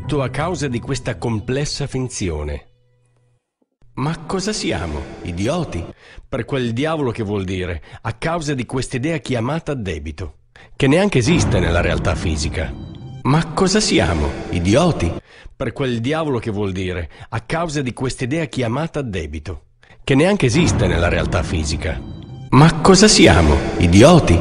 Tutto a causa di questa complessa finzione. Ma cosa siamo? Idioti? Per quel diavolo che vuol dire, a causa di quest'idea chiamata debito, che neanche esiste nella realtà fisica. Ma cosa siamo? Idioti? Per quel diavolo che vuol dire, a causa di quest'idea chiamata debito, che neanche esiste nella realtà fisica. Ma cosa siamo? Idioti?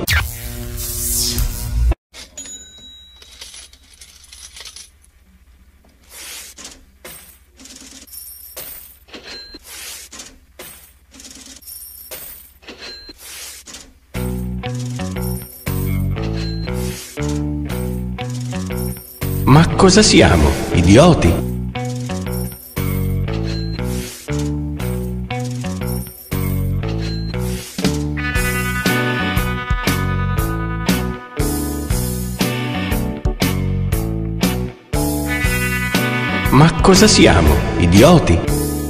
Ma cosa siamo? Idioti? Ma cosa siamo? Idioti?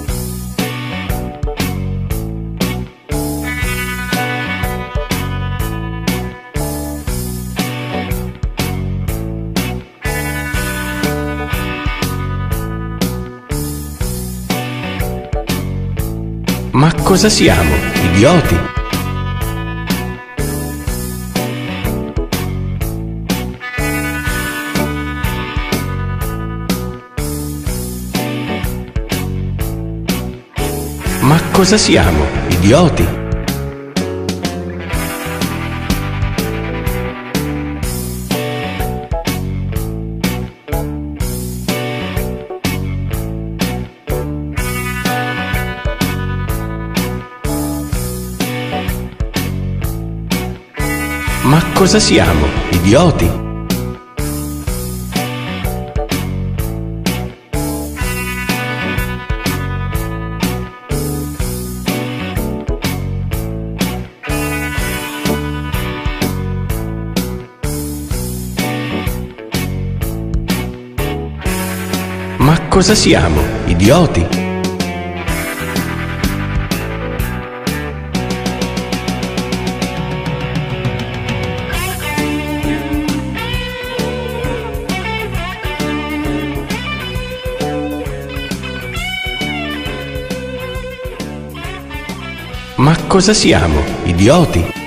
Ma cosa siamo? Idioti? Ma cosa siamo? Idioti? Ma cosa siamo? Idioti? Ma cosa siamo? Idioti? Ma cosa siamo? Idioti?